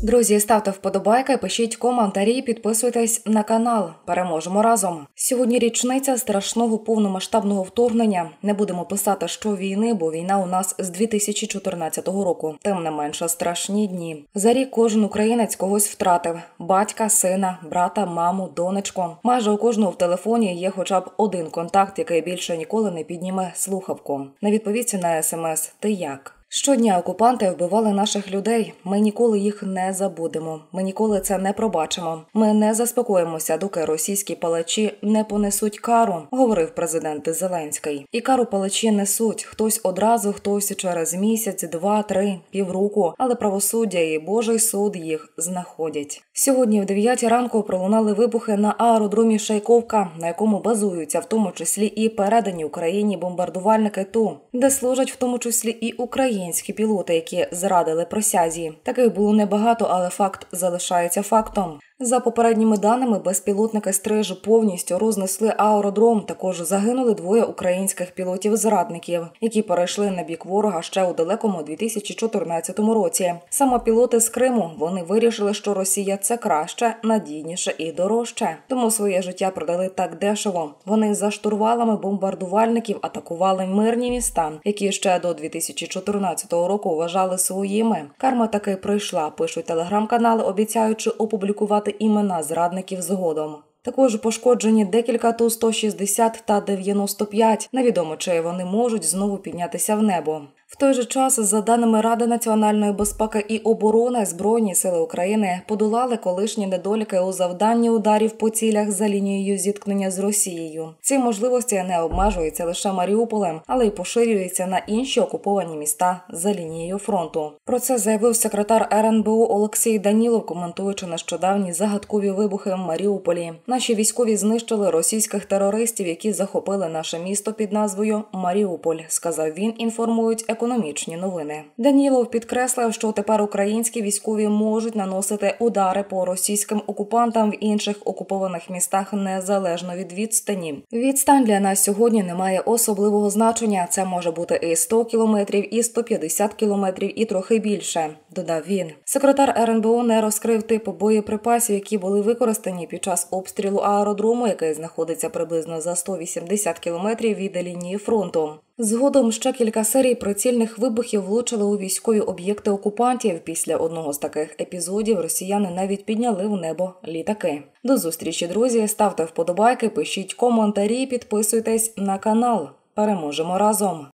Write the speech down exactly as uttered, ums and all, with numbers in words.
Друзі, ставте вподобайки, пишіть коментарі, підписуйтесь на канал. Переможемо разом. Сьогодні річниця страшного повномасштабного вторгнення. Не будемо писати, що війни, бо війна у нас з дві тисячі чотирнадцятого року. Тим не менше страшні дні. За рік кожен українець когось втратив. Батька, сина, брата, маму, донечку. Майже у кожного в телефоні є хоча б один контакт, який більше ніколи не підніме слухавку. Не відповідьте на смс «Ти як?». Щодня окупанти вбивали наших людей. Ми ніколи їх не забудемо. Ми ніколи це не пробачимо. Ми не заспокоїмося, доки російські палачі не понесуть кару, говорив президент Зеленський. І кару палачі несуть. Хтось одразу, хтось через місяць, два, три, півроку. Але правосуддя і Божий суд їх знаходять. Сьогодні в дев'ятій ранку пролунали вибухи на аеродромі Шайковка, на якому базуються в тому числі і передані Україні бомбардувальники Ту, де служать в тому числі і українські Українські пілоти, які зрадили присязі. Таких було небагато, але факт залишається фактом. За попередніми даними, безпілотники «Стриж» повністю рознесли аеродром. Також загинули двоє українських пілотів-зрадників, які перейшли на бік ворога ще у далекому дві тисячі чотирнадцятому році. Саме пілоти з Криму, вони вирішили, що Росія – це краще, надійніше і дорожче. Тому своє життя продали так дешево. Вони за штурвалами бомбардувальників атакували мирні міста, які ще до дві тисячі чотирнадцятого року вважали своїми. Карма таки прийшла, пишуть телеграм-канали, обіцяючи опублікувати імена зрадників згодом. Також пошкоджені декілька Ту сто шістдесят та дев'яносто п'ять. Невідомо, чи вони можуть знову піднятися в небо. В той же час, за даними Ради національної безпеки і оборони, Збройні сили України подолали колишні недоліки у завданні ударів по цілях за лінією зіткнення з Росією. Ці можливості не обмежуються лише Маріуполем, але й поширюються на інші окуповані міста за лінією фронту. Про це заявив секретар ер ен бе о Олексій Данілов, коментуючи нещодавні загадкові вибухи в Маріуполі. Наші військові знищили російських терористів, які захопили наше місто під назвою Маріуполь, сказав він, інформують економічні новини. Данілов підкреслив, що тепер українські військові можуть наносити удари по російським окупантам в інших окупованих містах незалежно від відстані. Відстань для нас сьогодні не має особливого значення. Це може бути і сто кілометрів, і сто п'ятдесят кілометрів, і трохи більше, додав він. Секретар ер ен бе о не розкрив тип боєприпасів, які були використані під час обстрілу аеродрому, який знаходиться приблизно за сто вісімдесят кілометрів від лінії фронту. Згодом ще кілька серій прицільних вибухів влучили у військові об'єкти окупантів. Після одного з таких епізодів росіяни навіть підняли в небо літаки. До зустрічі, друзі! Ставте вподобайки, пишіть коментарі, підписуйтесь на канал. Переможемо разом!